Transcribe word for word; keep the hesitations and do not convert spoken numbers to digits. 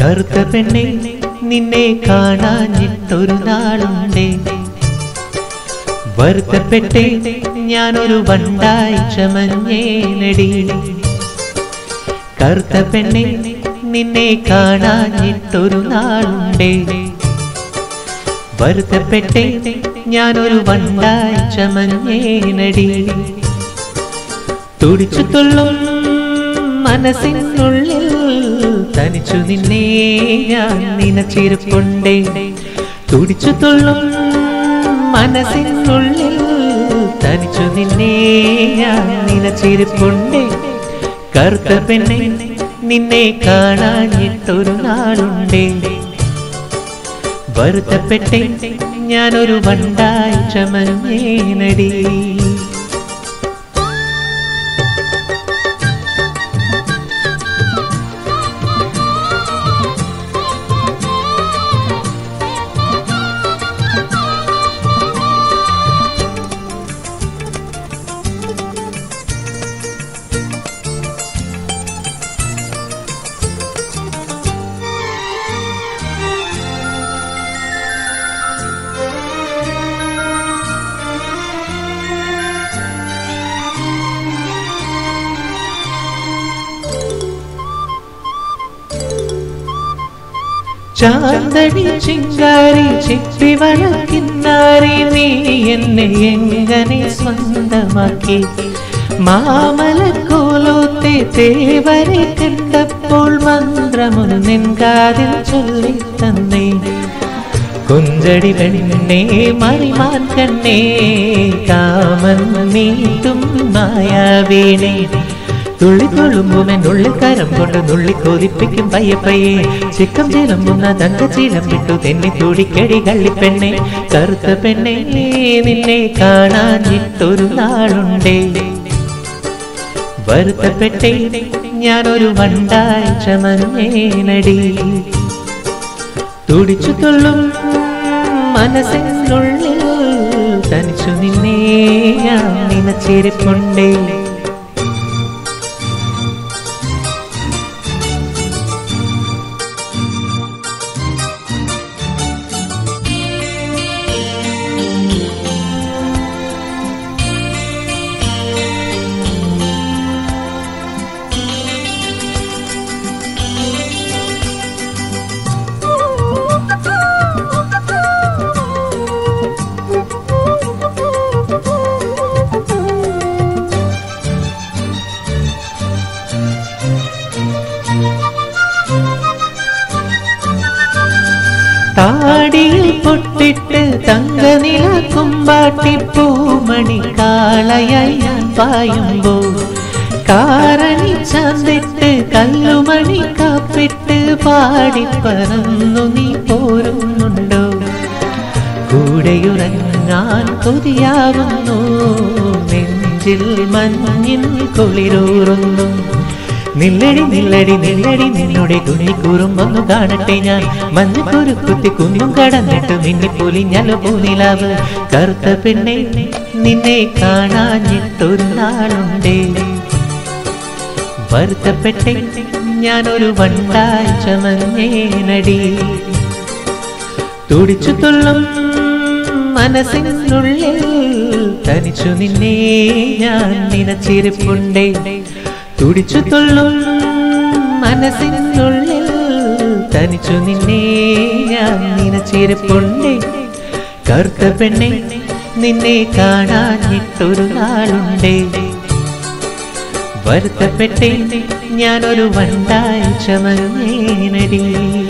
കറുത്ത പെണ്ണെ നിന്നെ കാണാഞ്ഞിട്ടൊരു നാളുണ്ടേ, വരുത്തപ്പെട്ടേ ഞാനൊരു വണ്ടായി ചമഞ്ഞേനടി. കറുത്ത പെണ്ണെ നിന്നെ കാണാഞ്ഞിട്ടൊരു നാളുണ്ടേ, വരുത്തപ്പെട്ടേ ഞാനൊരു വണ്ടായി ചമഞ്ഞേനടി. തുടിച്ചു തുള്ളും മനസ്സിനുള്ളിൽ തനിച്ചു നിന്നെ ഞാൻ നിനച്ചിരിപ്പുണ്ടേ. തുടിച്ചു തുള്ളും മനസ്സിനുള്ളിൽ തനിച്ചു നിന്നെ ഞാൻ നിനച്ചിരിപ്പുണ്ടേ. കറുത്ത പെണ്ണെ നിന്നെ കാണാഞ്ഞിട്ടൊരു നാളുണ്ടേ, വരുത്തപ്പെട്ടേ ഞാനൊരു വണ്ടായി ചമഞ്ഞേനടി. ചാന്തടി ചിങ്കാരി ചിപ്പി വളക്കിന്നാരി നീ എന്നെ എങ്ങനെ സ്വന്തമാക്കി. മാമലക്കോലത്തെ തേവരെ കണ്ടപ്പോൾ മന്ത്രമൊന്നിൻ കാതിൽ ചൊല്ലിത്തന്നേ. കൊഞ്ചടി പെണ്ണേ മറിമാൻ കണ്ണേ കാമൻ നീട്ടും മായാവീണേ. തുള്ളി തുളുമ്പുമെന്നുള്ളിൽ കരം കൊണ്ട് നുള്ളി കൊതിപ്പിക്കും പയ്യെ പയ്യെ. ചിക്കം ചിലമ്പുന്ന തങ്കച്ചീലം വിട്ടു തെന്നി തുടിക്കടി കള്ളിപ്പെണ്ണെ. കറുത്ത പെണ്ണെ നിന്നെ കാണാഞ്ഞിട്ടൊരു നാളുണ്ടേ, വരുത്തപ്പെട്ടേ ഞാനൊരു വണ്ടായി ചമഞ്ഞേനടി. തുടിച്ചു തുള്ളും മനസ്സിനുള്ളിൽ തനിച്ചു നിന്നെ ഞാൻ നിനച്ചിരിപ്പുണ്ടേ. താടിയിൽ പൊട്ടിട്ട് തങ്കനില കുമ്പാട്ടി പൂമണി കാളയായി ഞാൻ പായുമ്പോൾ കാരണി ചാന്തിട്ട് കല്ലുമണി കാപ്പിട്ട് പാടിപ്പറന്നു നീ പോരുന്നുണ്ടോ. കൂടെയുറങ്ങാൻ കൊതിയാവുന്നു, നെഞ്ചിൽ മഞ്ഞിൻ കുളിരൂറുന്നു. നില്ലടി നില്ലടി നില്ലടി നിന്നോടെ തുണിക്കൂറുമ്പൊന്നു കാണട്ടെ ഞാൻ. മഞ്ഞക്കുരു കുത്തി കുന്നും കടന്നിട്ട് നിന്നെ പൊലിഞ്ഞാലോ പൂനിലാവ്. കറുത്ത പെണ്ണെ നിന്നെ കാണാഞ്ഞിട്ടൊരു നാളുണ്ടേ, വരുത്തപ്പെട്ടേ ഞാനൊരു വണ്ടായി ചമഞ്ഞേനടി. തുടിച്ചു തുള്ളും മനസ്സിനുള്ളിൽ തനിച്ചു നിന്നെ ഞാൻ നിനച്ചിരിപ്പുണ്ടേ. തുടിച്ചു തുള്ളും മനസ്സിനുള്ളിൽ തനിച്ചു നിന്നെ ഞാൻ നിനച്ചിരിപ്പുണ്ടേ. കറുത്ത പെണ്ണെ നിന്നെ കാണാഞ്ഞിട്ടൊരു നാളുണ്ടേ, വരുത്തപ്പെട്ടേ ഞാനൊരു വണ്ടായി ചമഞ്ഞേനടി.